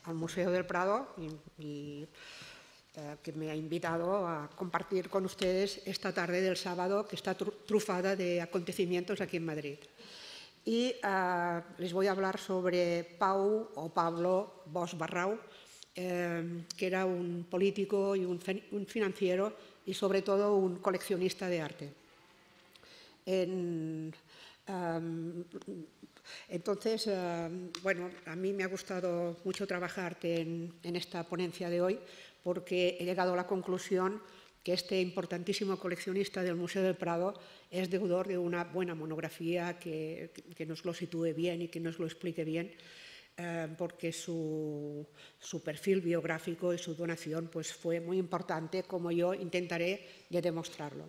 al Museo del Prado y que me ha invitado a compartir con ustedes esta tarde del sábado, que está trufada de acontecimientos aquí en Madrid. Y les voy a hablar sobre Pablo Bosch Barrau, que era un político y un financiero y sobre todo un coleccionista de arte. Entonces, bueno, a mí me ha gustado mucho trabajar en esta ponencia de hoy porque he llegado a la conclusión que este importantísimo coleccionista del Museo del Prado es deudor de una buena monografía que nos lo sitúe bien y que nos lo explique bien, porque su perfil biográfico y su donación pues, fue muy importante, como yo intentaré de demostrarlo.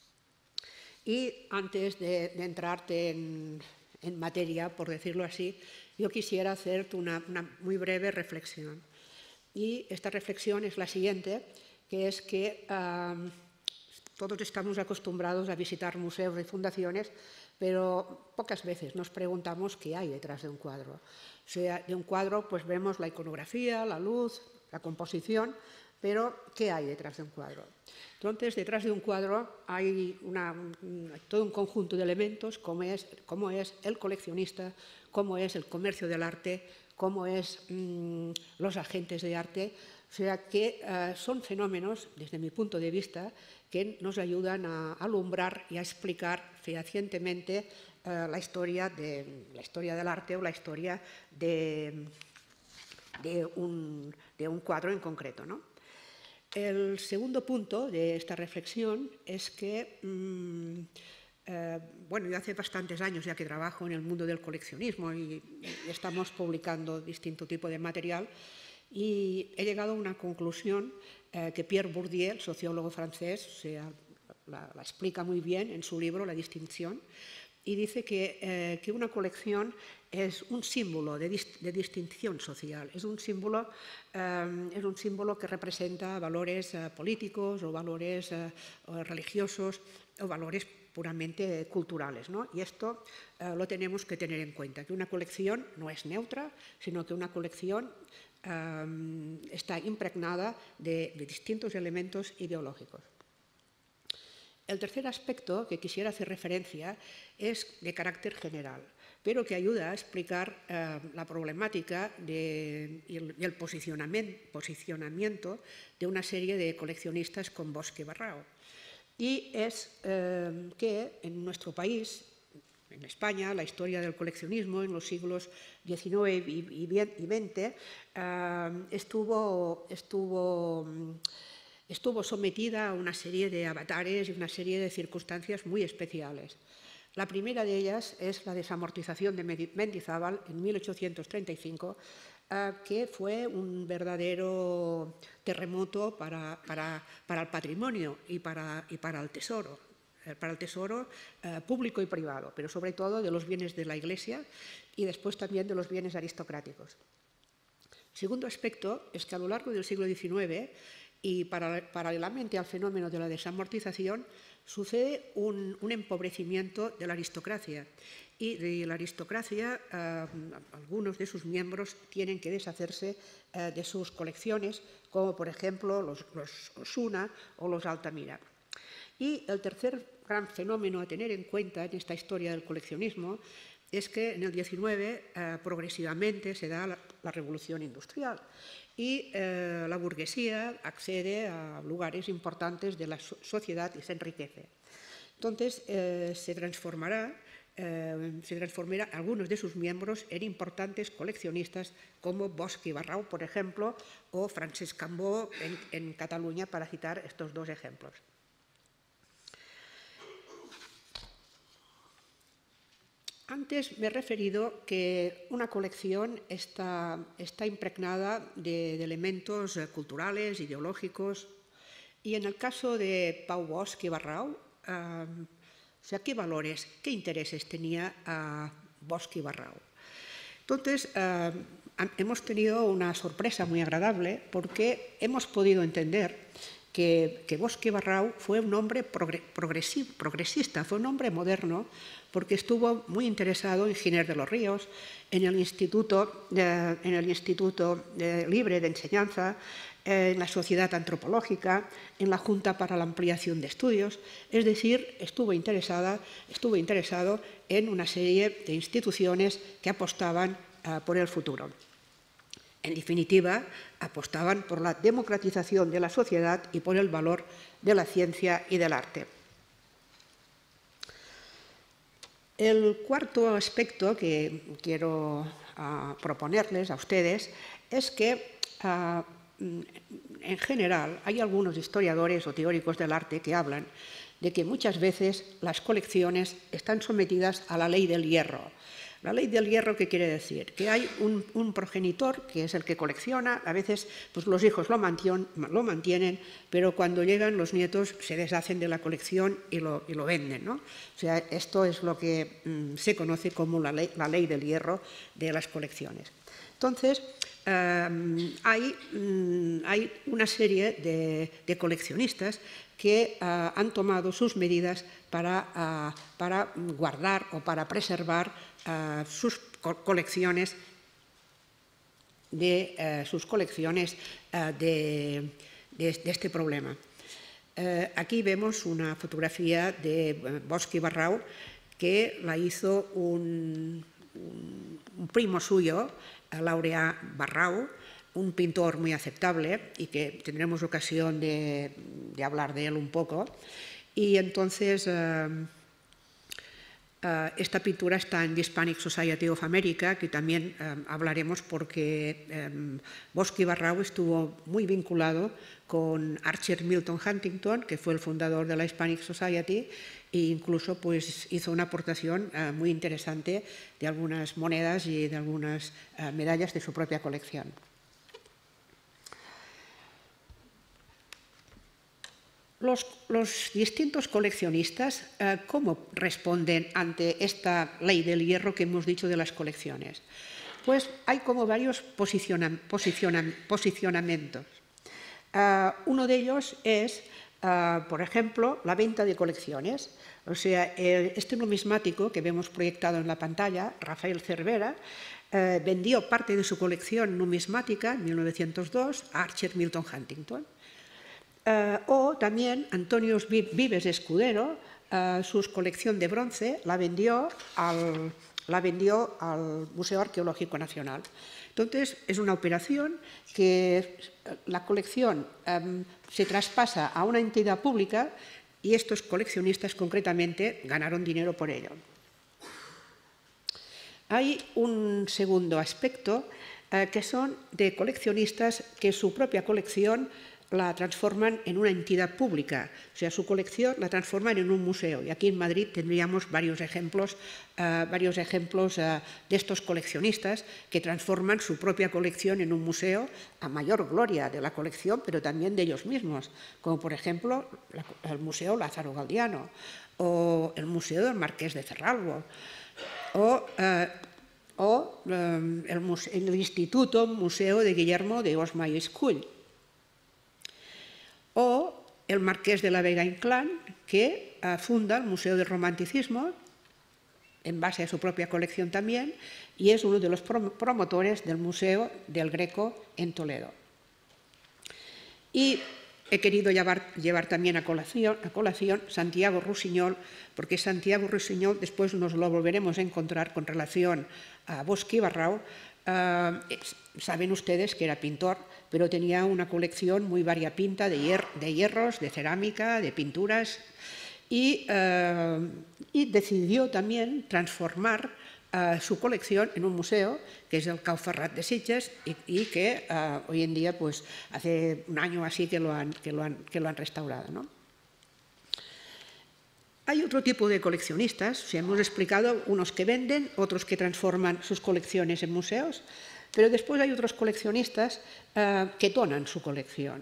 Y antes de entrarte en materia, por decirlo así, yo quisiera hacerte una muy breve reflexión. Y esta reflexión es la siguiente, que es que todos estamos acostumbrados a visitar museos y fundaciones, pero pocas veces nos preguntamos qué hay detrás de un cuadro. O sea, de un cuadro pues vemos la iconografía, la luz, la composición, pero ¿qué hay detrás de un cuadro? Entonces, detrás de un cuadro hay todo un conjunto de elementos, como es el coleccionista, cómo es el comercio del arte, cómo es los agentes de arte. O sea que son fenómenos, desde mi punto de vista, que nos ayudan a alumbrar y a explicar fehacientemente la historia del arte o la historia de un cuadro en concreto, ¿no? El segundo punto de esta reflexión es que, bueno, yo hace bastantes años ya que trabajo en el mundo del coleccionismo y estamos publicando distinto tipo de material y he llegado a una conclusión que Pierre Bourdieu, el sociólogo francés, la explica muy bien en su libro La distinción, y dice que una colección es un símbolo de distinción social, es un símbolo que representa valores políticos o valores religiosos o valores puramente culturales, ¿no? Y esto lo tenemos que tener en cuenta, que una colección no es neutra, sino que una colección está impregnada de distintos elementos ideológicos. El tercer aspecto que quisiera hacer referencia es de carácter general, pero que ayuda a explicar la problemática y el posicionamiento de una serie de coleccionistas con Bosch Barrau. Y es que en nuestro país, en España, la historia del coleccionismo en los siglos XIX y XX estuvo sometida a una serie de avatares y una serie de circunstancias muy especiales. La primera de ellas es la desamortización de Mendizábal en 1835, que fue un verdadero terremoto para el patrimonio y para el tesoro público y privado, pero sobre todo de los bienes de la Iglesia y después también de los bienes aristocráticos. El segundo aspecto es que a lo largo del siglo XIX y paralelamente al fenómeno de la desamortización sucede un empobrecimiento de la aristocracia y de la aristocracia algunos de sus miembros tienen que deshacerse de sus colecciones, como por ejemplo los Osuna o los Altamira. Y el tercer gran fenómeno a tener en cuenta en esta historia del coleccionismo es que en el XIX progresivamente se da la revolución industrial y la burguesía accede a lugares importantes de la sociedad y se enriquece. Entonces se transformará algunos de sus miembros en importantes coleccionistas como Bosch Barrau, por ejemplo, o Francesc Cambó en Cataluña, para citar estos dos ejemplos. Antes me he referido que una colección está impregnada de elementos culturales, ideológicos, y en el caso de Pau Bosch Barrau, ¿qué valores, qué intereses tenía Bosch Barrau? Entonces, hemos tenido una sorpresa muy agradable porque hemos podido entender que Bosch i Barrau fue un hombre progresista, fue un hombre moderno, porque estuvo muy interesado en Giner de los Ríos, en el Instituto Libre de Enseñanza, en la Sociedad Antropológica, en la Junta para la Ampliación de Estudios, es decir, estuvo interesado en una serie de instituciones que apostaban por el futuro. En definitiva, apostaban por la democratización de la sociedad y por el valor de la ciencia y del arte. El cuarto aspecto que quiero proponerles a ustedes es que, en general, hay algunos historiadores o teóricos del arte que hablan de que muchas veces las colecciones están sometidas a la ley del hierro. La ley del hierro, ¿qué quiere decir? Que hay un progenitor, que es el que colecciona, a veces pues, los hijos lo mantienen, pero cuando llegan los nietos se deshacen de la colección y lo venden, ¿no? O sea, esto es lo que se conoce como la ley del hierro de las colecciones. Entonces, hay una serie de coleccionistas que han tomado sus medidas para guardar o para preservar sus colecciones de este problema. Aquí vemos una fotografía de Bosch i Barrau que la hizo un primo suyo, Laureà Barrau, un pintor muy aceptable y que tendremos ocasión de hablar de él un poco. Y entonces esta pintura está en The Hispanic Society of America, que también hablaremos porque Bosch i Barrau estuvo muy vinculado con Archer Milton Huntington, que fue el fundador de la Hispanic Society, e incluso pues, hizo una aportación muy interesante de algunas monedas y de algunas medallas de su propia colección. Los distintos coleccionistas, ¿cómo responden ante esta ley del hierro que hemos dicho de las colecciones? Pues hay como varios posicionamientos. Uno de ellos es, por ejemplo, la venta de colecciones. O sea, este numismático que vemos proyectado en la pantalla, Rafael Cervera, vendió parte de su colección numismática en 1902 a Archer Milton Huntington. O también Antonio Vives Escudero, su colección de bronce la vendió al Museo Arqueológico Nacional. Entonces, es una operación que la colección se traspasa a una entidad pública y estos coleccionistas concretamente ganaron dinero por ello. Hay un segundo aspecto que son de coleccionistas que su propia colección la transforman en una entidad pública, o sea, su colección la transforman en un museo. Y aquí en Madrid tendríamos varios ejemplos de estos coleccionistas que transforman su propia colección en un museo a mayor gloria de la colección, pero también de ellos mismos, como por ejemplo el Museo Lázaro Galdiano o el Museo del Marqués de Cerralbo o el Instituto Museo de Guillermo de Osma i Escull, o el Marqués de la Vega Inclán, que funda el Museo del Romanticismo, en base a su propia colección también, y es uno de los promotores del Museo del Greco en Toledo. Y he querido llevar también a colación Santiago Rusiñol, porque Santiago Rusiñol después nos lo volveremos a encontrar con relación a Bosch i Barrau. Saben ustedes que era pintor, pero tenía una colección muy variopinta de hierros, de cerámica, de pinturas, y decidió también transformar su colección en un museo, que es el Cau Ferrat de Sitges, y que hoy en día, pues hace un año así que lo han restaurado, ¿no? Hay otro tipo de coleccionistas, o sea, hemos explicado unos que venden, otros que transforman sus colecciones en museos, pero después hay otros coleccionistas que donan su colección.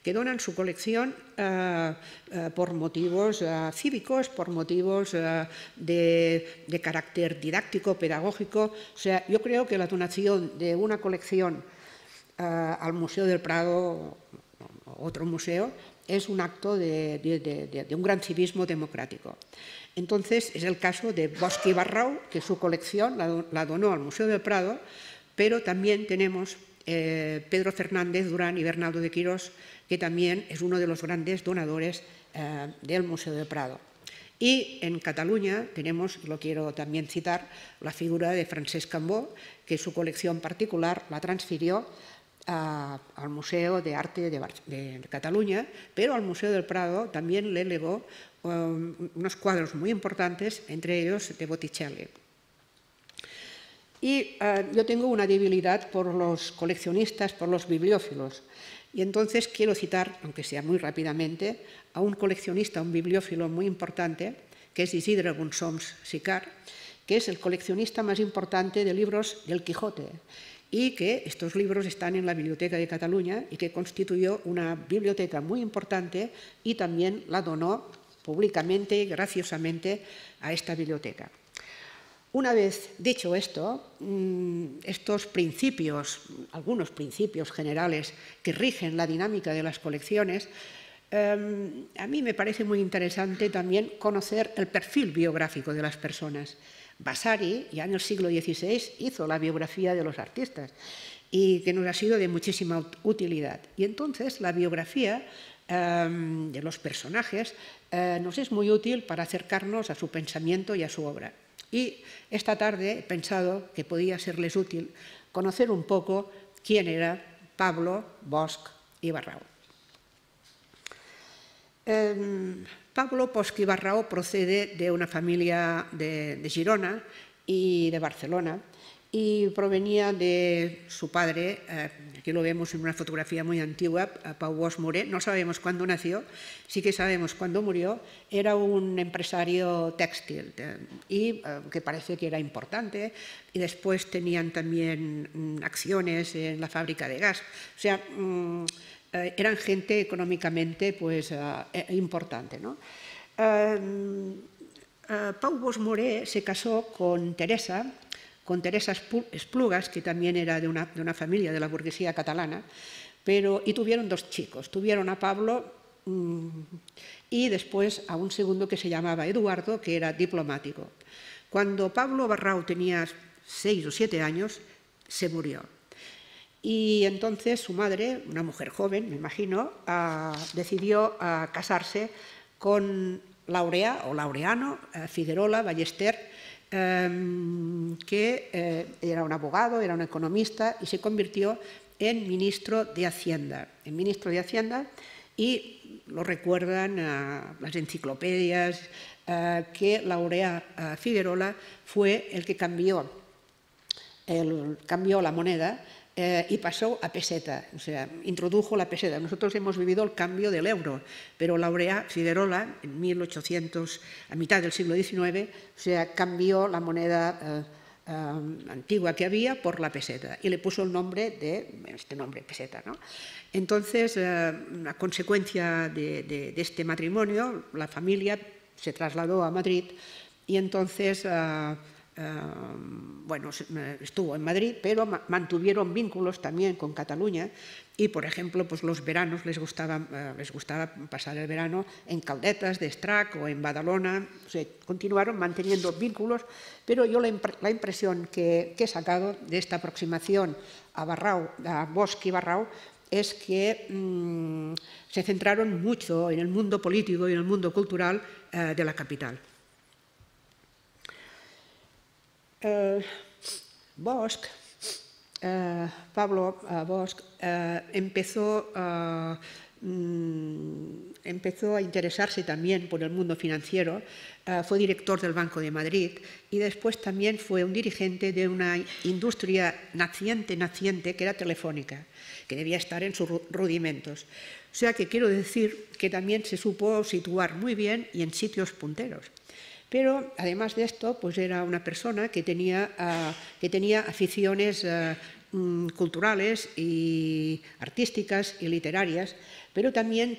Por motivos cívicos, por motivos de carácter didáctico, pedagógico. O sea, yo creo que la donación de una colección al Museo del Prado, otro museo, es un acto de un gran civismo democrático. Entonces, es el caso de Bosch i Barrau, que su colección la donó al Museo del Prado, pero también tenemos Pedro Fernández Durán y Bernardo de Quirós, que también es uno de los grandes donadores del Museo del Prado. Y en Cataluña tenemos, lo quiero también citar, la figura de Francesc Cambó, que su colección particular la transfirió al Museo de Arte de Cataluña, pero al Museo del Prado también le legó unos cuadros muy importantes, entre ellos de Botticelli. Y yo tengo una debilidad por los coleccionistas, por los bibliófilos. Y entonces quiero citar, aunque sea muy rápidamente, a un coleccionista, un bibliófilo muy importante, que es Isidre Bonsoms Sicart, que es el coleccionista más importante de libros del Quijote, y que estos libros están en la Biblioteca de Cataluña y que constituyó una biblioteca muy importante y también la donó públicamente y graciosamente a esta biblioteca. Una vez dicho esto, estos principios, algunos principios generales que rigen la dinámica de las colecciones, a mí me parece muy interesante también conocer el perfil biográfico de las personas. Vasari, ya en el siglo XVI, hizo la biografía de los artistas y que nos ha sido de muchísima utilidad. Y entonces la biografía de los personajes nos es muy útil para acercarnos a su pensamiento y a su obra. Y esta tarde he pensado que podía serles útil conocer un poco quién era Pablo Bosch i Barrau. Pablo Bosch i Barrau procede de una familia de Girona y de Barcelona y provenía de su padre, aquí lo vemos en una fotografía muy antigua, Pau Bosch Moré, no sabemos cuándo nació, sí que sabemos cuándo murió, era un empresario textil y que parece que era importante, y después tenían también acciones en la fábrica de gas, o sea, eran gente económicamente pues, importante, ¿no? Pau Bosch Moré se casó con Teresa Esplugas, que también era de una familia de la burguesía catalana, y tuvieron dos chicos. Tuvieron a Pablo y después a un segundo que se llamaba Eduardo, que era diplomático. Cuando Pablo Barrau tenía 6 o 7 años, se murió. Y entonces su madre, una mujer joven, me imagino, decidió casarse con Laureano Figuerola Ballester, que era un abogado, era un economista y se convirtió en ministro de Hacienda. Y lo recuerdan las enciclopedias, que Laureano Figuerola fue el que cambió la moneda y pasó a peseta, o sea, introdujo la peseta. Nosotros hemos vivido el cambio del euro, pero Laureano Figuerola, en 1800, a mitad del siglo XIX, o sea, cambió la moneda antigua que había por la peseta y le puso el nombre de este nombre, peseta, ¿no? Entonces, a consecuencia de este matrimonio, la familia se trasladó a Madrid y entonces bueno, estuvo en Madrid, pero mantuvieron vínculos también con Cataluña y, por ejemplo, pues los veranos les gustaba pasar el verano en Caldetas de Estrac o en Badalona. O sea, continuaron manteniendo vínculos, pero yo la impresión que he sacado de esta aproximación a Bosch i Barrau es que se centraron mucho en el mundo político y en el mundo cultural de la capital. Pablo Bosch empezó a interesarse también por el mundo financiero, fue director del Banco de Madrid y después también fue un dirigente de una industria naciente que era Telefónica, que debía estar en sus rudimentos. O sea que quiero decir que también se supo situar muy bien y en sitios punteros. Pero, además de esto, pues era una persona que tenía aficiones culturales y artísticas y literarias, pero también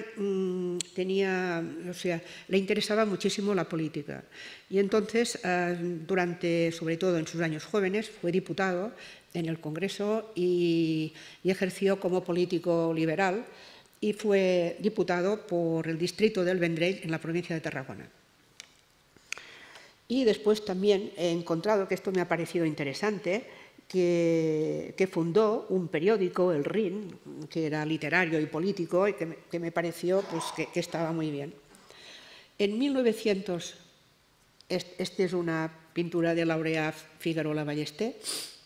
le interesaba muchísimo la política. Y entonces, sobre todo en sus años jóvenes, fue diputado en el Congreso y ejerció como político liberal. y fue diputado por el distrito del Vendrell en la provincia de Tarragona. Y después también he encontrado, que esto me ha parecido interesante, que fundó un periódico, El Rin, que era literario y político, y que me pareció pues, que estaba muy bien. En 1900, esta es una pintura de Laureat Figuerola Ballester,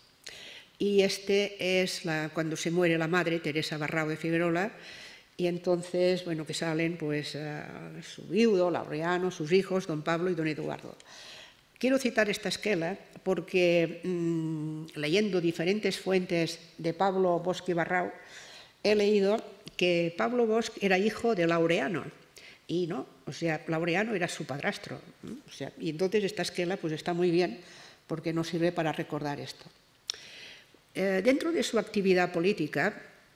y este es cuando se muere la madre, Teresa Barrao de Figuerola, y entonces, bueno, que salen pues su viudo, Laureano, sus hijos, don Pablo y don Eduardo. Quiero citar esta esquela porque, leyendo diferentes fuentes de Pablo Bosch y Barrao, he leído que Pablo Bosch era hijo de Laureano, y no, o sea, Laureano era su padrastro. O sea, y entonces esta esquela pues, está muy bien porque nos sirve para recordar esto. Dentro de su actividad política,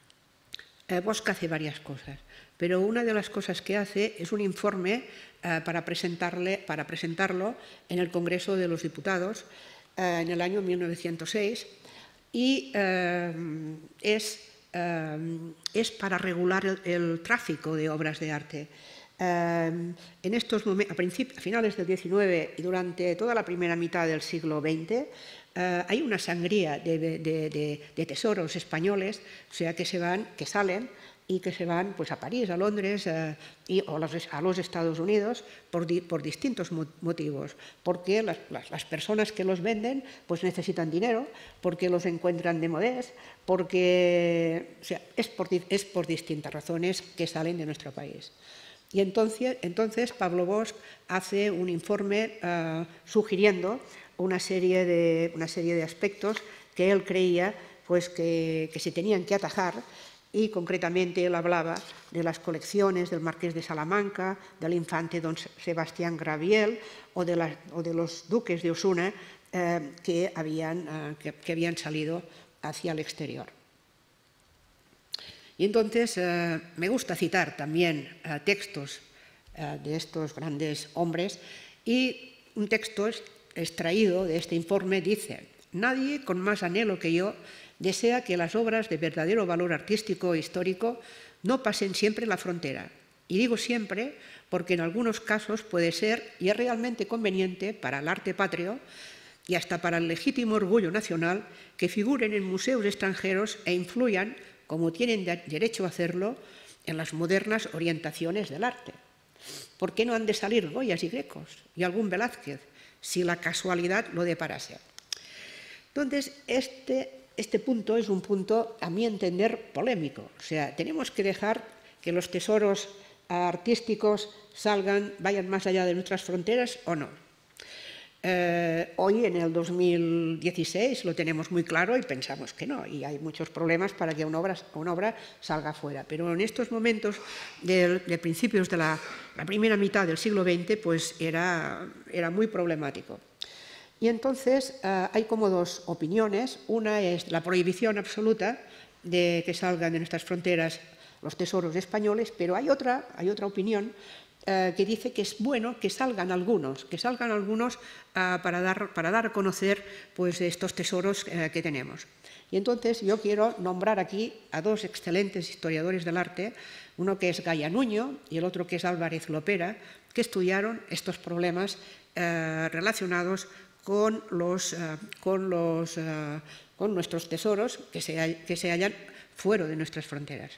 Bosch hace varias cosas, pero una de las cosas que hace es un informe para presentarlo en el Congreso de los Diputados en el año 1906 y es para regular el tráfico de obras de arte. En estos momentos, a finales del XIX y durante toda la primera mitad del siglo XX, hay una sangría de tesoros españoles, o sea, que salen y que se van pues, a París, a Londres o a los Estados Unidos por distintos motivos. Porque las personas que los venden pues, necesitan dinero, porque los encuentran de modés, porque o sea, es por distintas razones que salen de nuestro país. Y entonces Pablo Bosch hace un informe sugiriendo una serie de aspectos que él creía pues, que se tenían que atajar, y concretamente él hablaba de las colecciones del Marqués de Salamanca, del infante don Sebastián Graviel o de los duques de Osuna que habían salido hacia el exterior. Y entonces me gusta citar también textos de estos grandes hombres, y un texto extraído de este informe dice: «Nadie con más anhelo que yo desea que las obras de verdadero valor artístico e histórico no pasen siempre la frontera. Y digo siempre porque en algunos casos puede ser y es realmente conveniente para el arte patrio y hasta para el legítimo orgullo nacional que figuren en museos extranjeros e influyan, como tienen derecho a hacerlo, en las modernas orientaciones del arte. ¿Por qué no han de salir Goyas y Grecos y algún Velázquez si la casualidad lo deparase?» Entonces, este punto es un punto, a mi entender, polémico. O sea, tenemos que dejar que los tesoros artísticos vayan más allá de nuestras fronteras o no. Hoy, en el 2016, lo tenemos muy claro y pensamos que no, y hay muchos problemas para que una obra salga fuera. Pero en estos momentos de principios de la primera mitad del siglo XX, pues era muy problemático. Y entonces hay como dos opiniones. Una es la prohibición absoluta de que salgan de nuestras fronteras los tesoros españoles, pero hay otra opinión que dice que es bueno que salgan algunos para dar a conocer pues, estos tesoros que tenemos. Y entonces yo quiero nombrar aquí a dos excelentes historiadores del arte, uno que es Gaya Nuño y el otro que es Álvarez Lopera, que estudiaron estos problemas relacionados con nuestros tesoros que se hallan fuera de nuestras fronteras.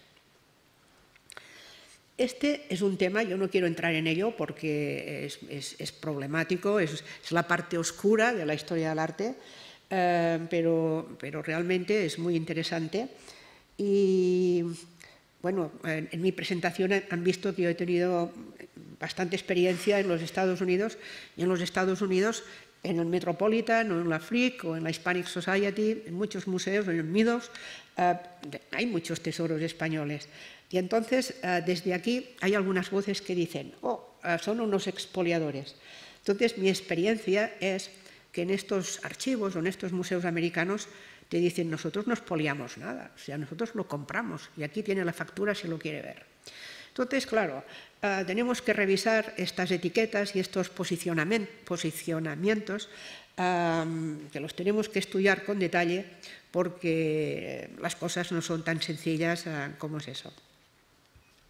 Este es un tema, yo no quiero entrar en ello porque es problemático, es la parte oscura de la historia del arte, pero realmente es muy interesante. Y bueno, en mi presentación han visto que yo he tenido bastante experiencia en los Estados Unidos, y en los Estados Unidos, en el Metropolitan o en la Frick o en la Hispanic Society, en muchos museos, en el Meadows, hay muchos tesoros españoles. Y entonces, desde aquí, hay algunas voces que dicen, son unos expoliadores. Entonces, mi experiencia es que en estos archivos o en estos museos americanos te dicen, nosotros no expoliamos nada, o sea, nosotros lo compramos y aquí tiene la factura si lo quiere ver. Entonces, claro, tenemos que revisar estas etiquetas y estos posicionamientos que los tenemos que estudiar con detalle porque las cosas no son tan sencillas como es eso.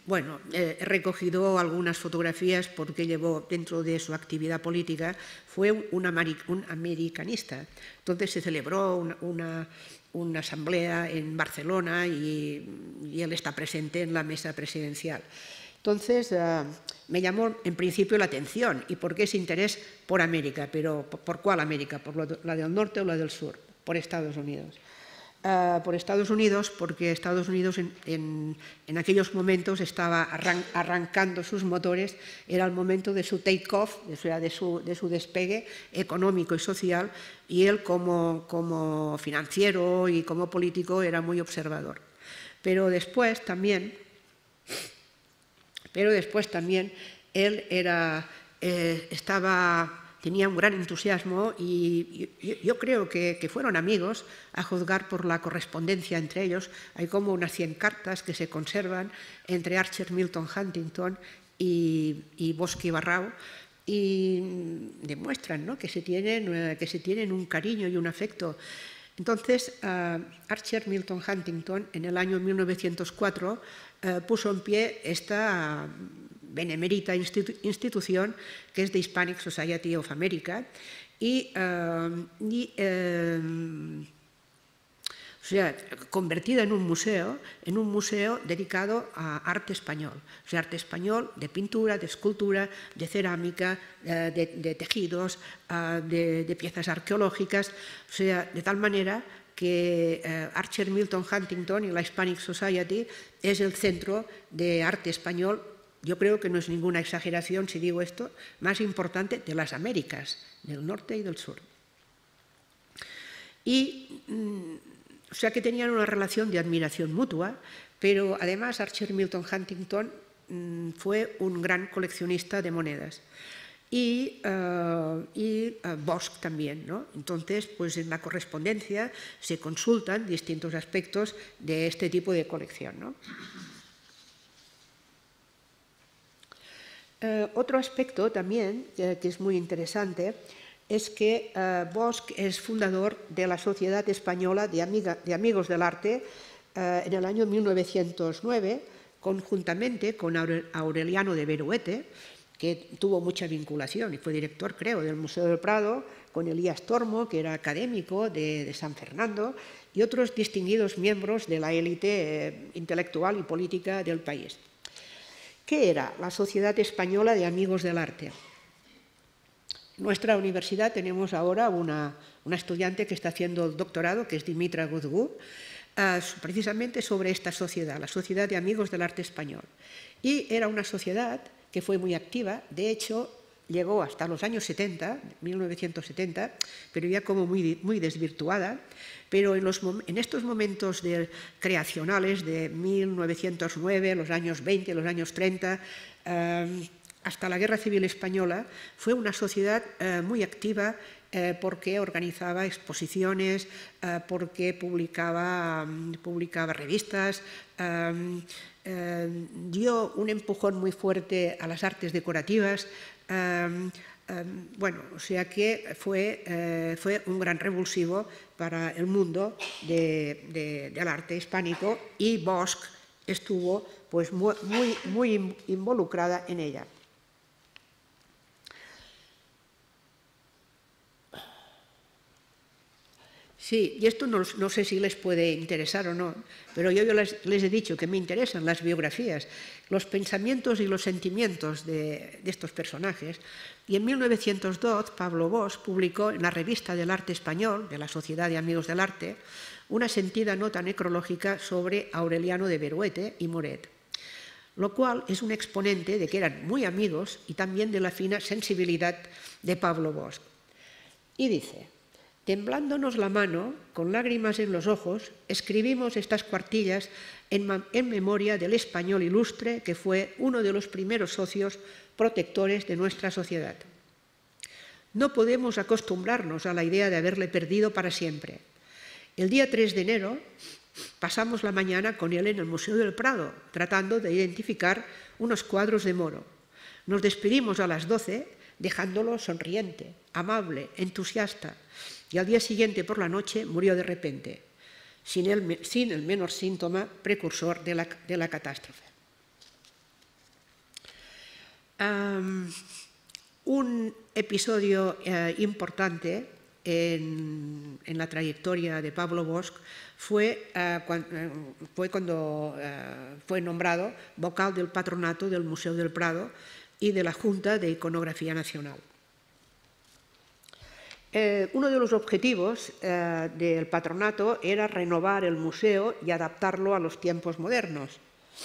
Bueno, he recogido algunas fotografías porque llevó dentro de su actividad política, fue un americanista. Entonces se celebró una asamblea en Barcelona y él está presente en la mesa presidencial. Entonces me llamó en principio la atención. ¿Y por qué ese interés por América? ¿Pero por cuál América? ¿Por la del norte o la del sur? Por Estados Unidos. Por Estados Unidos, porque Estados Unidos en aquellos momentos estaba arrancando sus motores, era el momento de su take-off, de su despegue económico y social, y él como financiero y como político era muy observador. Pero después también él tenía un gran entusiasmo y yo creo que fueron amigos, a juzgar por la correspondencia entre ellos. Hay como unas 100 cartas que se conservan entre Archer Milton Huntington y Bosque y Barrau y demuestran, ¿no?, que se tienen un cariño y un afecto. Entonces, Archer Milton Huntington en el año 1904 puso en pie esta benemérita institución que es The Hispanic Society of America convertida en un museo dedicado a arte español. O sea, arte español de pintura, de escultura, de cerámica, de tejidos, de piezas arqueológicas, o sea, de tal manera que Archer Milton Huntington y la Hispanic Society es el centro de arte español. Yo creo que no es ninguna exageración si digo esto, más importante de las Américas, del norte y del sur. O sea que tenían una relación de admiración mutua, pero además Archer Milton Huntington fue un gran coleccionista de monedas y Bosch también, ¿no? Entonces, pues en la correspondencia se consultan distintos aspectos de este tipo de colección, ¿no? Otro aspecto también que es muy interesante es que Bosch es fundador de la Sociedad Española de Amigos del Arte en el año 1909, conjuntamente con Aureliano de Beruete, que tuvo mucha vinculación y fue director, creo, del Museo del Prado, con Elías Tormo, que era académico de San Fernando, y otros distinguidos miembros de la élite intelectual y política del país. ¿Qué era la Sociedad Española de Amigos del Arte? En nuestra universidad tenemos ahora una estudiante que está haciendo el doctorado, que es Dimitra Guzgu, precisamente sobre esta sociedad, la Sociedad de Amigos del Arte Español. Y era una sociedad que fue muy activa, de hecho llegó hasta los años 70, 1970, pero ya como muy desvirtuada, pero en estos momentos creacionales de 1909, los años 20, los años 30, hasta la Guerra Civil Española, fue una sociedad muy activa porque organizaba exposiciones, porque publicaba revistas, dio un empujón muy fuerte a las artes decorativas. Bueno, o sea que fue un gran revulsivo para el mundo del arte hispánico y Bosch estuvo pues, muy involucrada en ella. Sí, y esto no sé si les puede interesar o no, pero yo les he dicho que me interesan las biografías, los pensamientos y los sentimientos de estos personajes. Y en 1902, Pablo Bosch publicó en la Revista del Arte Español, de la Sociedad de Amigos del Arte, una sentida nota necrológica sobre Aureliano de Beruete y Moret, lo cual es un exponente de que eran muy amigos y también de la fina sensibilidad de Pablo Bosch. Y dice: temblándonos la mano, con lágrimas en los ojos, escribimos estas cuartillas en memoria del español ilustre que fue uno de los primeros socios protectores de nuestra sociedad. No podemos acostumbrarnos a la idea de haberle perdido para siempre. El día 3 de enero pasamos la mañana con él en el Museo del Prado, tratando de identificar unos cuadros de Moro. Nos despedimos a las 12, dejándolo sonriente, amable, entusiasta, y al día siguiente por la noche murió de repente, sin el menor síntoma precursor de la catástrofe. Un episodio importante en la trayectoria de Pablo Bosch fue cuando fue nombrado vocal del patronato del Museo del Prado y de la Junta de Iconografía Nacional. Uno de los objetivos del patronato era renovar el museo y adaptarlo a los tiempos modernos.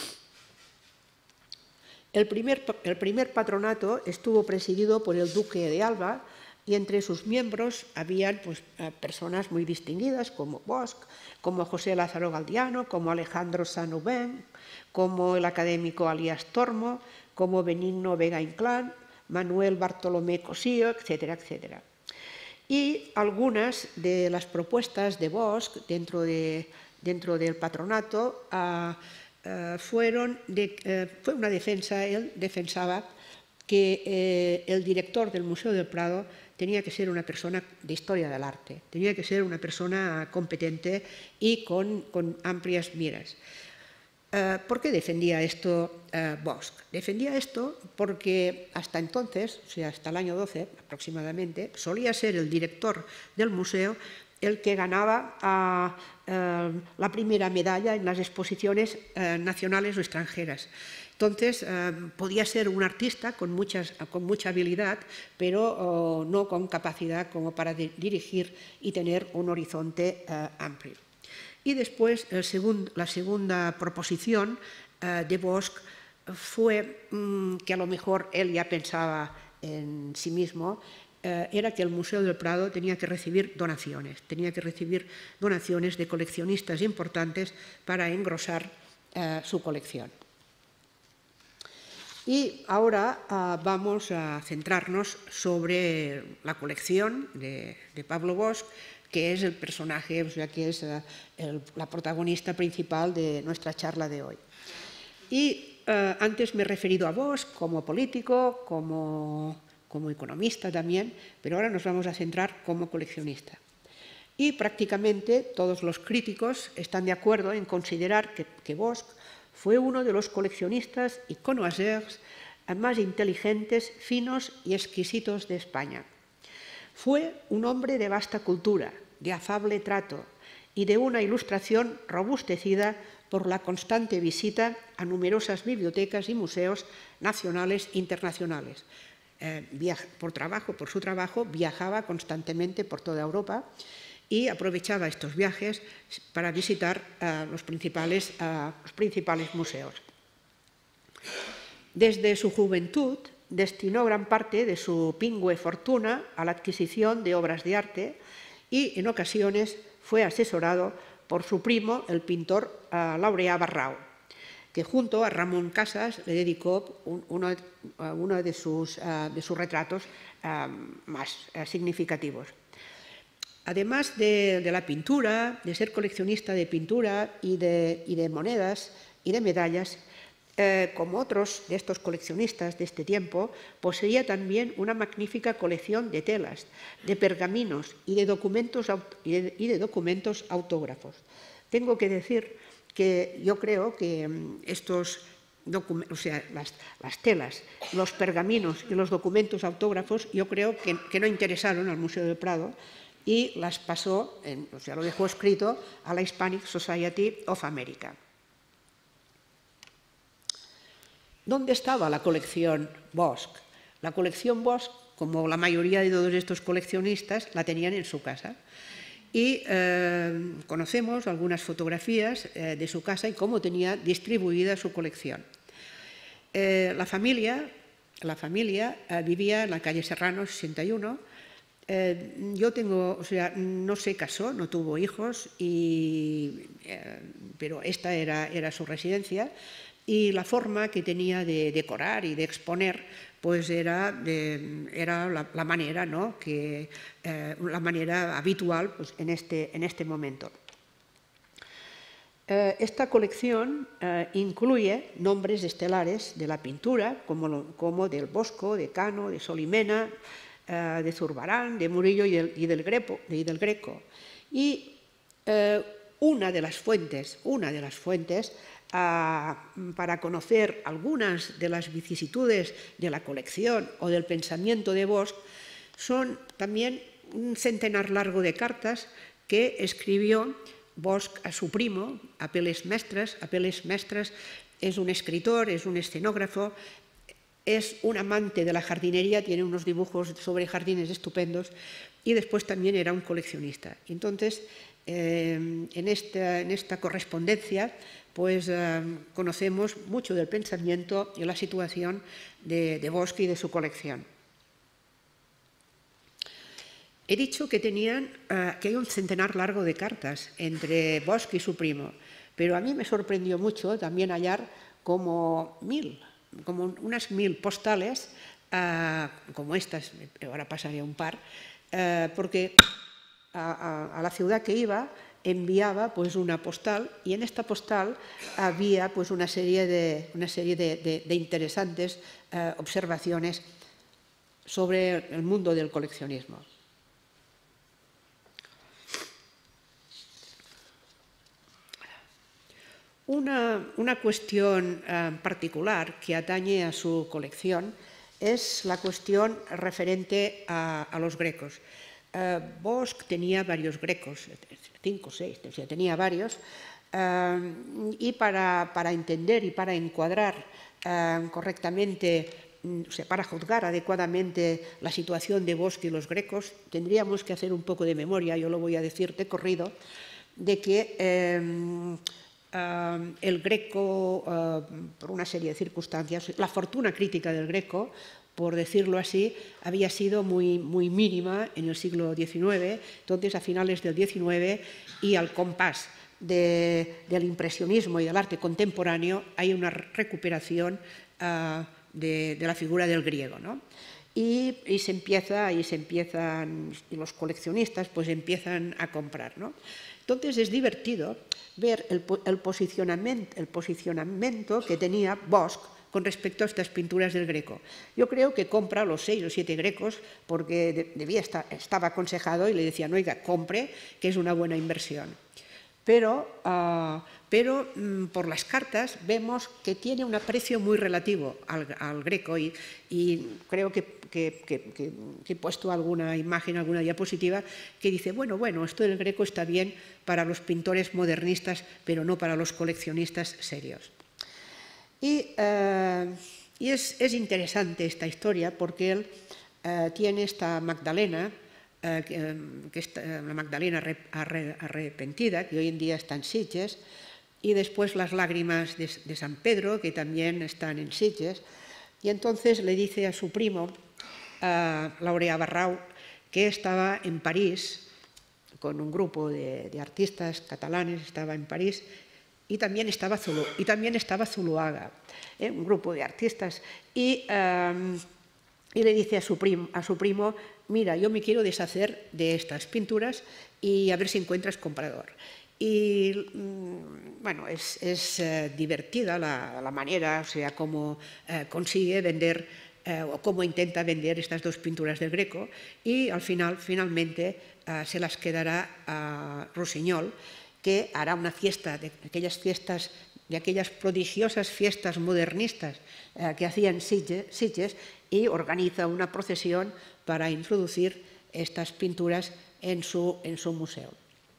El primer patronato estuvo presidido por el duque de Alba y entre sus miembros habían personas muy distinguidas como Bosch, como José Lázaro Galdiano, como Alejandro Saint-Aubin, como el académico Alias Tormo, como Benigno Vega Inclán, Manuel Bartolomé Cosío, etcétera, etcétera. Y algunas de las propuestas de Bosch dentro del patronato fue una defensa. Él defensaba que el director del Museo del Prado tenía que ser una persona de historia del arte, tenía que ser una persona competente y con amplias miras. ¿Por qué defendía esto Bosch? Defendía esto porque hasta entonces, o sea, hasta el año 12 aproximadamente, solía ser el director del museo el que ganaba la primera medalla en las exposiciones nacionales o extranjeras. Entonces, podía ser un artista con mucha habilidad, pero no con capacidad como para dirigir y tener un horizonte amplio. Y después, la segunda proposición de Bosch fue que a lo mejor él ya pensaba en sí mismo, era que el Museo del Prado tenía que recibir donaciones de coleccionistas importantes para engrosar su colección. Y ahora vamos a centrarnos sobre la colección de Pablo Bosch, que es el personaje, o sea, que es la protagonista principal de nuestra charla de hoy. Y antes me he referido a Bosch como político, como economista también, pero ahora nos vamos a centrar como coleccionista. Y prácticamente todos los críticos están de acuerdo en considerar que Bosch fue uno de los coleccionistas y connoisseurs más inteligentes, finos y exquisitos de España. Fue un hombre de vasta cultura, de afable trato y de una ilustración robustecida por la constante visita a numerosas bibliotecas y museos nacionales e internacionales. Por su trabajo, viajaba constantemente por toda Europa y aprovechaba estos viajes para visitar los principales museos. Desde su juventud destinó gran parte de su pingüe fortuna a la adquisición de obras de arte y en ocasiones fue asesorado por su primo, el pintor Laureà Barrau, que junto a Ramón Casas le dedicó uno de sus retratos más significativos. Además de la pintura, de ser coleccionista de pintura y de monedas y de medallas, como otros de estos coleccionistas de este tiempo, poseía también una magnífica colección de telas, de pergaminos y de documentos autógrafos. Tengo que decir que yo creo que las telas, los pergaminos y los documentos autógrafos, yo creo que no interesaron al Museo del Prado y las pasó, lo dejó escrito a la Hispanic Society of America. ¿Dónde estaba la colección Bosch? La colección Bosch, como la mayoría de todos estos coleccionistas, la tenían en su casa. Y conocemos algunas fotografías de su casa y cómo tenía distribuida su colección. La familia vivía en la calle Serrano 61. No se casó, no tuvo hijos, pero esta era su residencia. Y la forma que tenía de decorar y de exponer pues era la manera, ¿no? La manera habitual pues, en este momento. Esta colección incluye nombres estelares de la pintura, como del Bosco, de Cano, de Solimena, de Zurbarán, de Murillo y del Greco. Y una de las fuentes para conocer algunas de las vicisitudes de la colección o del pensamiento de Bosch, son también un centenar largo de cartas que escribió Bosch a su primo, Apel·les Mestres. Apel·les Mestres es un escritor, es un escenógrafo, es un amante de la jardinería, tiene unos dibujos sobre jardines estupendos y después también era un coleccionista. Entonces, en esta correspondencia, pues conocemos mucho del pensamiento y la situación de Bosch y de su colección. He dicho que hay un centenar largo de cartas entre Bosch y su primo, pero a mí me sorprendió mucho también hallar como unas 1000 postales, como estas, ahora pasaré un par, porque a la ciudad que iba enviaba pues una postal y en esta postal había pues una serie de interesantes observaciones sobre el mundo del coleccionismo. Una cuestión particular que atañe a su colección es la cuestión referente a los grecos. Bosch tenía varios grecos, 5 o 6, o sea, tenía varios, y para entender y para encuadrar correctamente, o sea, para juzgar adecuadamente la situación de Bosch y los grecos, tendríamos que hacer un poco de memoria, yo lo voy a decir de corrido, de que el Greco, por una serie de circunstancias, la fortuna crítica del Greco, por decirlo así, había sido muy mínima en el siglo XIX, entonces a finales del XIX y al compás del impresionismo y del arte contemporáneo hay una recuperación de la figura del griego, ¿no? Y los coleccionistas pues empiezan a comprar, ¿no? Entonces es divertido ver el posicionamiento que tenía Bosch con respecto a estas pinturas del Greco. Yo creo que compra los 6 o 7 grecos porque estaba aconsejado y le decían, oiga, compre, que es una buena inversión. Pero por las cartas vemos que tiene un aprecio muy relativo al Greco y creo que he puesto alguna imagen, alguna diapositiva que dice, bueno, esto del Greco está bien para los pintores modernistas, pero no para los coleccionistas serios. Y es interesante esta historia porque él tiene esta Magdalena, que es la Magdalena arrepentida, que hoy en día está en Sitges, y después las lágrimas de San Pedro, que también están en Sitges, y entonces le dice a su primo, Laureà Barrau, que estaba en París con un grupo de artistas catalanes, estaba en París, y también estaba Zuloaga, un grupo de artistas, y le dice a su primo, mira, yo me quiero deshacer de estas pinturas y a ver si encuentras comprador. Y bueno, es divertida la manera, o sea, cómo consigue vender o cómo intenta vender estas dos pinturas del Greco y al finalmente se las quedará a Rossinyol, que hará una fiesta de aquellas prodigiosas fiestas modernistas que hacían Sitges y organiza una procesión para introducir estas pinturas en su museo.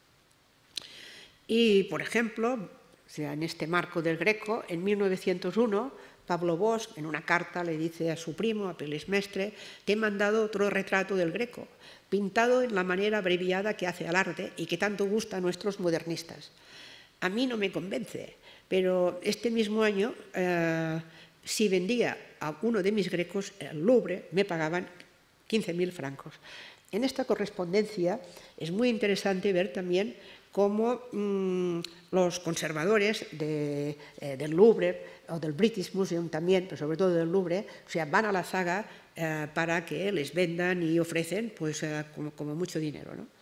Y, por ejemplo, o sea, en este marco del Greco, en 1901, Pablo Bosch, en una carta, le dice a su primo, a Apel·les Mestres, te he mandado otro retrato del Greco, pintado en la manera abreviada que hace al arte y que tanto gusta a nuestros modernistas. A mí no me convence, pero este mismo año, si vendía a uno de mis grecos, el Louvre, me pagaban 15.000 francos. En esta correspondencia es muy interesante ver también cómo los conservadores del Louvre o del British Museum también, pero sobre todo del Louvre, o sea, van a la zaga para que les vendan y ofrecen pues, como mucho dinero, ¿no?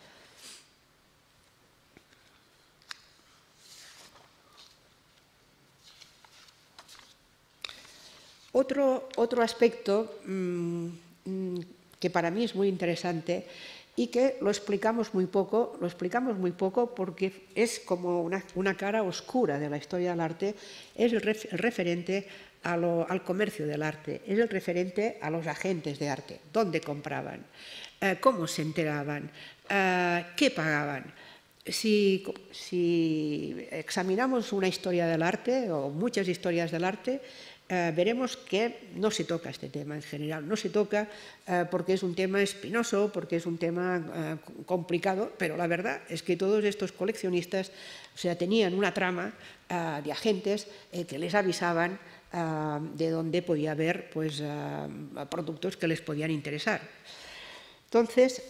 Otro aspecto que para mí es muy interesante y que lo explicamos muy poco porque es como una cara oscura de la historia del arte, es el referente al comercio del arte, es el referente a los agentes de arte, dónde compraban, cómo se enteraban, qué pagaban. Si examinamos una historia del arte o muchas historias del arte, veremos que no se toca este tema en general, no se toca porque es un tema espinoso, porque es un tema complicado, pero la verdad es que todos estos coleccionistas, o sea, tenían una trama de agentes que les avisaban de dónde podía haber pues, productos que les podían interesar. Entonces,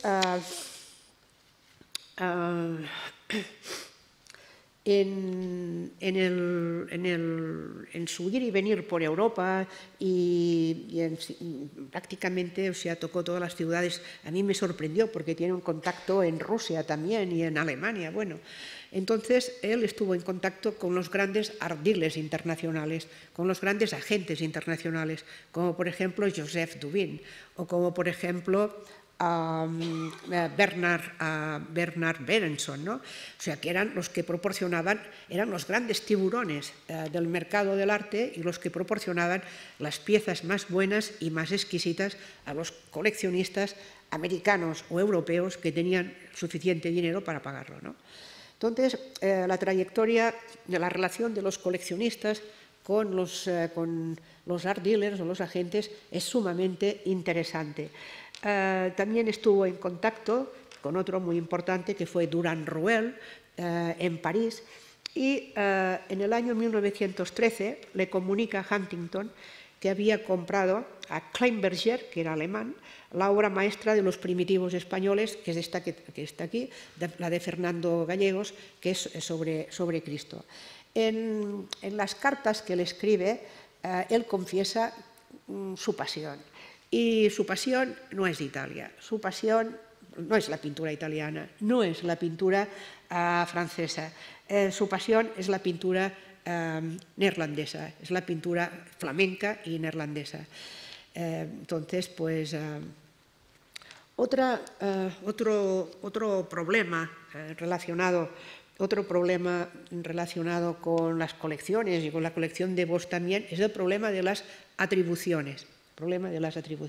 en su ir y venir por Europa y prácticamente, o sea, tocó todas las ciudades. A mí me sorprendió porque tiene un contacto en Rusia también y en Alemania. Bueno, entonces él estuvo en contacto con los grandes art dealers internacionales, con los grandes agentes internacionales, como por ejemplo Joseph Dubin o como por ejemplo Bernard Berenson, ¿no? O sea, que eran los que proporcionaban, eran los grandes tiburones del mercado del arte y los que proporcionaban las piezas más buenas y más exquisitas a los coleccionistas americanos o europeos que tenían suficiente dinero para pagarlo, ¿no? Entonces, la trayectoria de la relación de los coleccionistas con los art dealers o los agentes es sumamente interesante. También estuvo en contacto con otro muy importante que fue Durand Ruel en París y en el año 1913 le comunica a Huntington que había comprado a Kleinberger, que era alemán, la obra maestra de los primitivos españoles, que es esta que está aquí, la de Fernando Gallegos, que es sobre Cristo. En las cartas que le escribe, él confiesa su pasión. Y su pasión no es de Italia, su pasión no es la pintura italiana, no es la pintura francesa, su pasión es la pintura neerlandesa, es la pintura flamenca y neerlandesa. Entonces, pues, otro problema relacionado con las colecciones y con la colección de Bosch también es el problema de las atribuciones. El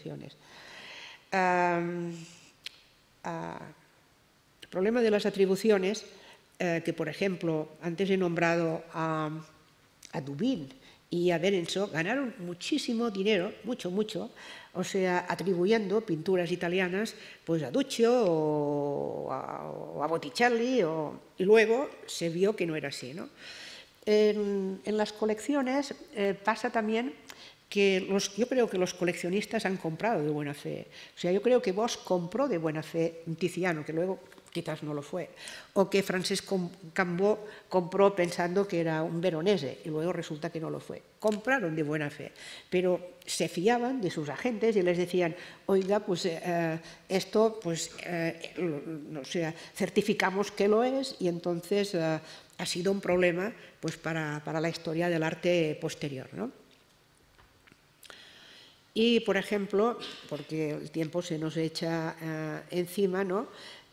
problema de las atribuciones, que por ejemplo, antes he nombrado a Dubin y a Berenson, ganaron muchísimo dinero, mucho, o sea, atribuyendo pinturas italianas pues a Duccio o a Botticelli, y luego se vio que no era así, ¿no? En las colecciones pasa también que yo creo que los coleccionistas han comprado de buena fe. O sea, yo creo que Bosch compró de buena fe un Tiziano, que luego quizás no lo fue, o que Francesco Cambó compró pensando que era un Veronese y luego resulta que no lo fue. Compraron de buena fe, pero se fiaban de sus agentes y les decían, oiga, pues esto, pues, o sea, certificamos que lo es, y entonces ha sido un problema pues, para la historia del arte posterior, ¿no? Y, por ejemplo, porque el tiempo se nos echa encima, ¿no?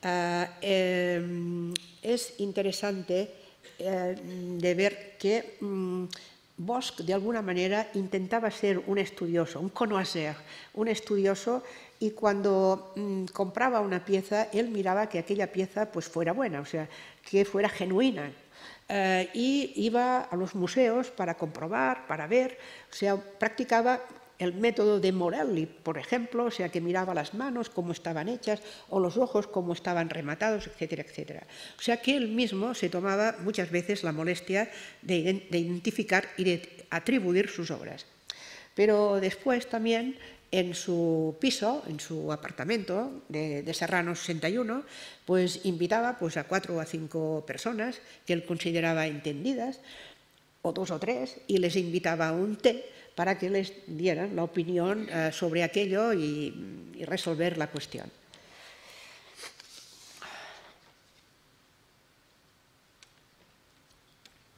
Es interesante de ver que Bosch, de alguna manera, intentaba ser un estudioso, un connoisseur, un estudioso, y cuando compraba una pieza, él miraba que aquella pieza pues, fuera buena, o sea, que fuera genuina. Y iba a los museos para comprobar, para ver, o sea, practicaba el método de Morelli, por ejemplo, o sea, que miraba las manos, cómo estaban hechas, o los ojos, cómo estaban rematados, etcétera, etcétera. O sea, que él mismo se tomaba muchas veces la molestia de identificar y de atribuir sus obras. Pero después también, en su piso, en su apartamento de Serrano 61, pues invitaba pues, a 4 o a 5 personas que él consideraba entendidas, o 2 o 3, y les invitaba a un té para que les dieran la opinión sobre aquello y resolver la cuestión.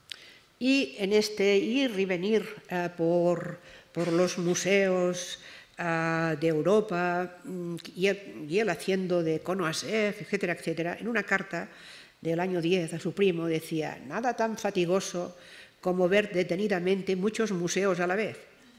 Y en este ir y venir por los museos de Europa, y él haciendo de Conoasef, etcétera, etcétera, en una carta del año 10 a su primo decía: nada tan fatigoso como ver detenidamente muchos museos a la vez.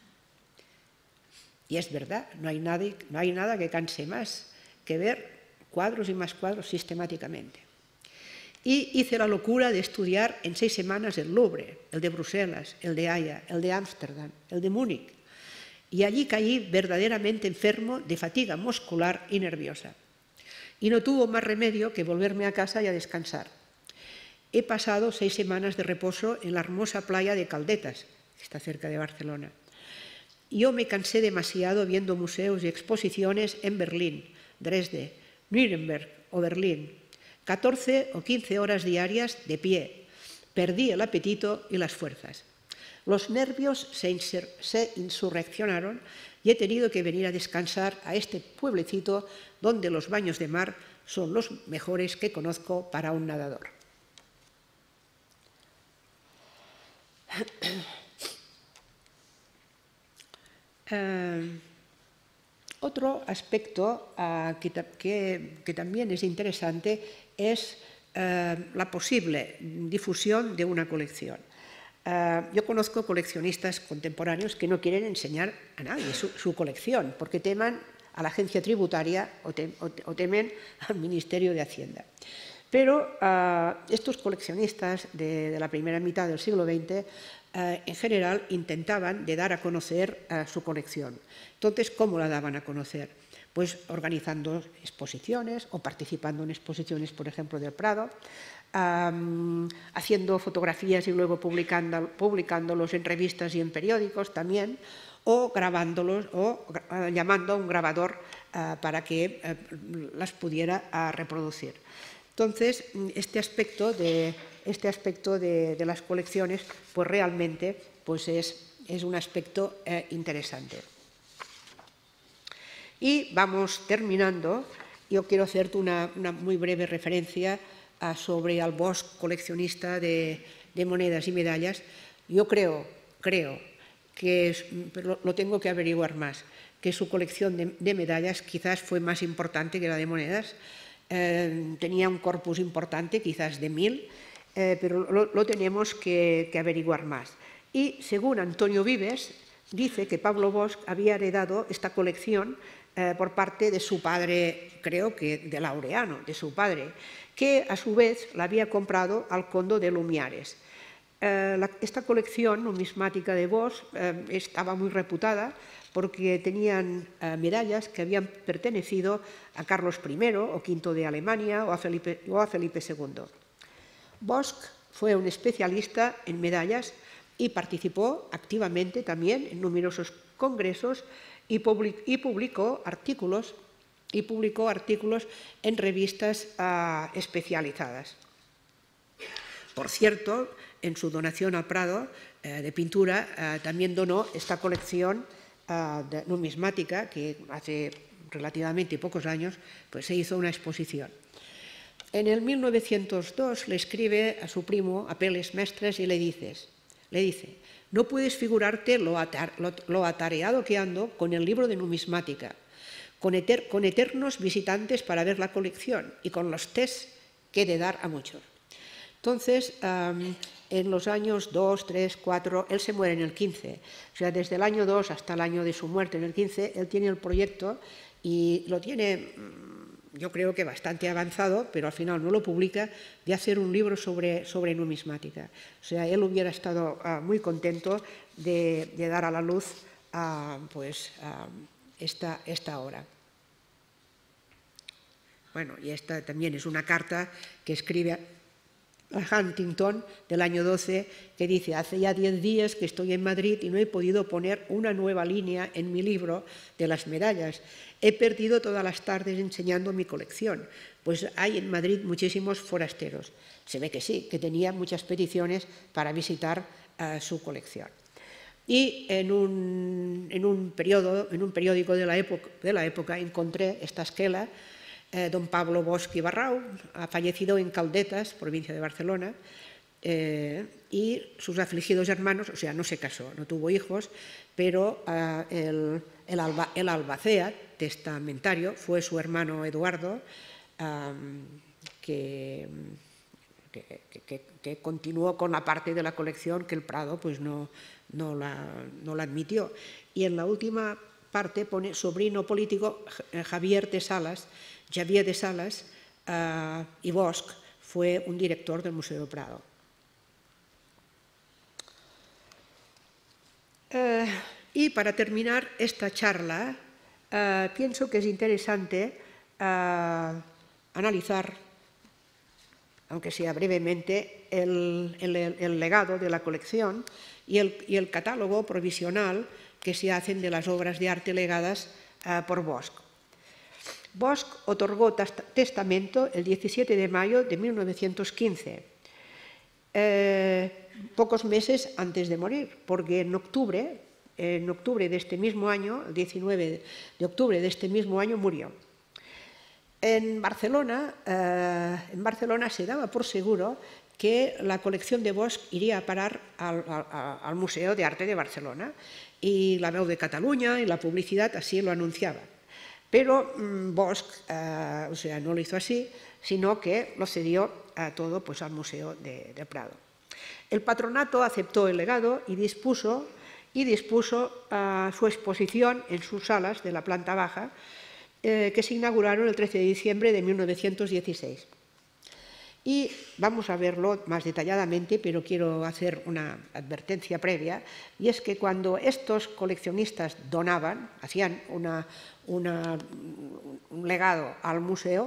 Y es verdad, no hay nada que canse más que ver cuadros y más cuadros sistemáticamente. Y hice la locura de estudiar en 6 semanas el Louvre, el de Bruselas, el de Haia, el de Ámsterdam, el de Múnich. Y allí caí verdaderamente enfermo de fatiga muscular y nerviosa. Y no tuvo más remedio que volverme a casa y a descansar. He pasado 6 semanas de reposo en la hermosa playa de Caldetas, que está cerca de Barcelona. Yo me cansé demasiado viendo museos y exposiciones en Berlín, Dresde, Nuremberg o Berlín. 14 o 15 horas diarias de pie. Perdí el apetito y las fuerzas. Los nervios se insurreccionaron y he tenido que venir a descansar a este pueblecito donde los baños de mar son los mejores que conozco para un nadador. Otro aspecto que también es interesante es la posible difusión de una colección. Yo conozco coleccionistas contemporáneos que no quieren enseñar a nadie su colección porque temen a la agencia tributaria o temen al Ministerio de Hacienda. Pero estos coleccionistas de la primera mitad del siglo XX en general intentaban de dar a conocer su colección. Entonces, ¿cómo la daban a conocer? Pues organizando exposiciones o participando en exposiciones, por ejemplo, del Prado, haciendo fotografías y luego publicándolos en revistas y en periódicos también, o grabándolos o llamando a un grabador para que las pudiera reproducir. Entonces, este aspecto de las colecciones, pues realmente pues es un aspecto interesante. Y vamos terminando. Yo quiero hacerte una muy breve referencia sobre el Bosch, coleccionista de monedas y medallas. Yo creo que, pero lo tengo que averiguar más, que su colección de medallas quizás fue más importante que la de monedas. Tenía un corpus importante, quizás de 1000, pero lo tenemos que averiguar más. Y según Antonio Vives, dice que Pablo Bosch había heredado esta colección por parte de su padre, creo que de Laureano, de su padre, que a su vez la había comprado al conde de Lumiares. Esta colección numismática de Bosch estaba muy reputada porque tenían medallas que habían pertenecido a Carlos I o V de Alemania o a Felipe II. Bosch fue un especialista en medallas y participó activamente también en numerosos congresos y publicó artículos en revistas especializadas. Por cierto, en su donación al Prado de pintura también donó esta colección numismática que hace relativamente pocos años pues, se hizo una exposición. En el 1902 le escribe a su primo, Apeles Mestres, y le dice: no puedes figurarte lo atareado que ando con el libro de numismática, con eternos visitantes para ver la colección y con los tests que he de dar a muchos. Entonces, en los años 2, 3, 4, él se muere en el 15. O sea, desde el año 2 hasta el año de su muerte, en el 15, él tiene el proyecto y lo tiene, yo creo que bastante avanzado, pero al final no lo publica, de hacer un libro sobre numismática. O sea, él hubiera estado muy contento de dar a la luz esta obra. Bueno, y esta también es una carta que escribe a Huntington del año 12, que dice: hace ya 10 días que estoy en Madrid y no he podido poner una nueva línea en mi libro de las medallas. He perdido todas las tardes enseñando mi colección, pues hay en Madrid muchísimos forasteros. Se ve que sí, que tenía muchas peticiones para visitar su colección. Y en un periódico de la época encontré esta esquela. Don Pablo Bosch y Barrau, ha fallecido en Caldetas, provincia de Barcelona, y sus afligidos hermanos, o sea, no se casó, no tuvo hijos, pero el el albacea testamentario fue su hermano Eduardo, que continuó con la parte de la colección que el Prado pues, no la admitió. Y en la última parte pone sobrino político Xavier de Salas, y Bosch fue un director del Museo del Prado. Y para terminar esta charla, pienso que es interesante analizar, aunque sea brevemente, el legado de la colección y el catálogo provisional que se hacen de las obras de arte legadas por Bosch. Bosch otorgó testamento el 17 de mayo de 1915, pocos meses antes de morir, porque en octubre de este mismo año, el 19 de octubre de este mismo año, murió. En Barcelona se daba por seguro que la colección de Bosch iría a parar al Museo de Arte de Barcelona, y la Veu de Cataluña y la publicidad así lo anunciaban. Pero Bosch no lo hizo así, sino que lo cedió todo pues, al Museo de Prado. El patronato aceptó el legado y dispuso su exposición en sus salas de la planta baja, que se inauguraron el 13 de diciembre de 1916. Y vamos a verlo más detalladamente, pero quiero hacer una advertencia previa, y es que cuando estos coleccionistas donaban, hacían un legado al museo,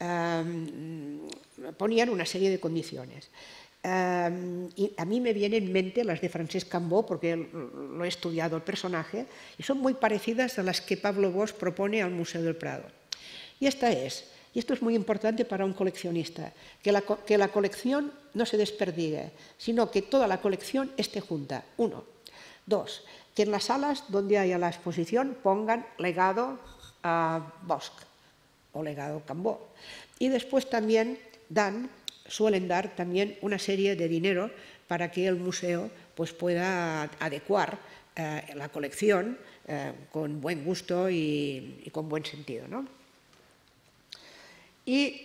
ponían una serie de condiciones. Y a mí me vienen en mente las de Francesc Cambó, porque lo he estudiado el personaje, y son muy parecidas a las que Pablo Bosch propone al Museo del Prado. Y esto es muy importante para un coleccionista, que la colección no se desperdigue, sino que toda la colección esté junta. 1. 2. Que en las salas donde haya la exposición pongan legado Bosch o legado Cambó. Y después también suelen dar también una serie de dinero para que el museo pues, pueda adecuar la colección con buen gusto y con buen sentido, ¿no? Y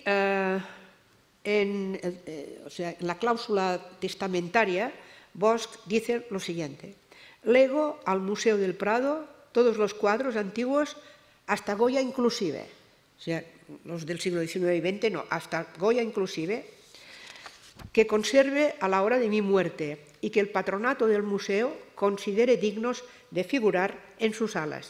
en la cláusula testamentaria, Bosch dice lo siguiente: lego al Museo del Prado todos los cuadros antiguos hasta Goya inclusive, o sea, los del siglo XIX y XX no, hasta Goya inclusive, que conserve a la hora de mi muerte y que el patronato del museo considere dignos de figurar en sus salas.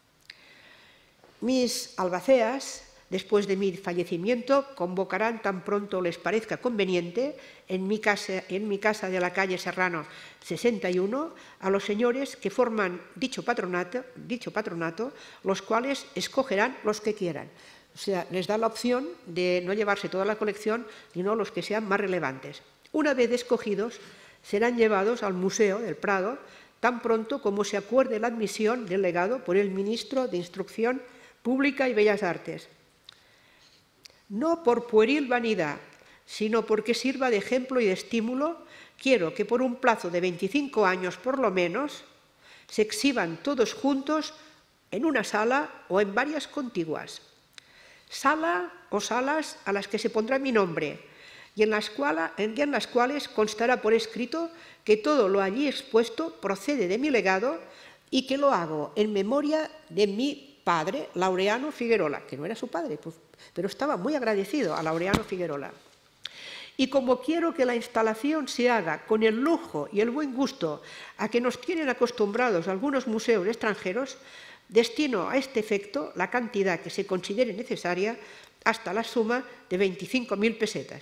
Mis albaceas, después de mi fallecimiento, convocarán tan pronto les parezca conveniente en mi casa de la calle Serrano 61 a los señores que forman dicho patronato, los cuales escogerán los que quieran. O sea, les da la opción de no llevarse toda la colección, sino los que sean más relevantes. Una vez escogidos, serán llevados al Museo del Prado tan pronto como se acuerde la admisión del legado por el ministro de Instrucción Pública y Bellas Artes. No por pueril vanidad, sino porque sirva de ejemplo y de estímulo, quiero que por un plazo de 25 años por lo menos se exhiban todos juntos en una sala o en varias contiguas. Sala o salas a las que se pondrá mi nombre y en las cuales constará por escrito que todo lo allí expuesto procede de mi legado y que lo hago en memoria de mi padre, Laureano Figuerola, que no era su padre, pero estaba muy agradecido a Laureano Figuerola. Y como quiero que la instalación se haga con el lujo y el buen gusto a que nos tienen acostumbrados algunos museos extranjeros, destino a este efecto la cantidad que se considere necesaria hasta la suma de 25.000 pesetas.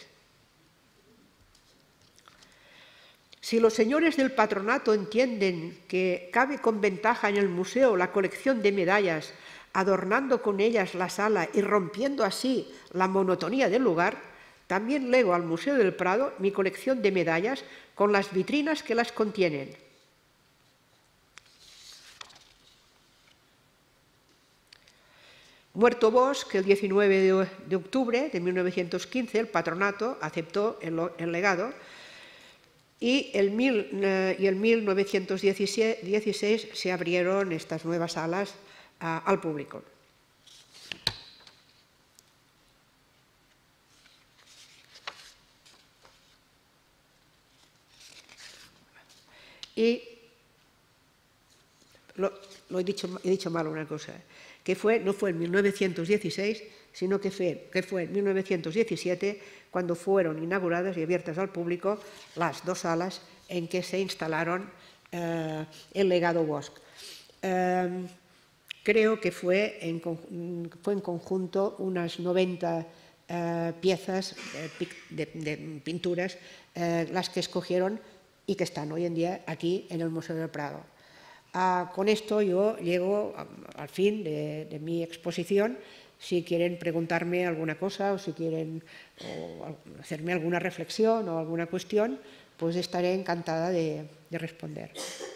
Si los señores del patronato entienden que cabe con ventaja en el museo la colección de medallas, adornando con ellas la sala y rompiendo así la monotonía del lugar, también lego al Museo del Prado mi colección de medallas con las vitrinas que las contienen. Muerto Bosch, el 19 de octubre de 1915, el patronato aceptó el legado y en 1916 se abrieron estas nuevas salas al público. Y he dicho mal una cosa, que no fue en 1916, sino que fue en 1917 cuando fueron inauguradas y abiertas al público las dos salas en que se instalaron el legado Bosch. Creo que fue en conjunto unas 90 piezas de pinturas las que escogieron y que están hoy en día aquí en el Museo del Prado. Con esto yo llego al fin de mi exposición. Si quieren preguntarme alguna cosa o si quieren hacerme alguna reflexión o alguna cuestión, pues estaré encantada de responder.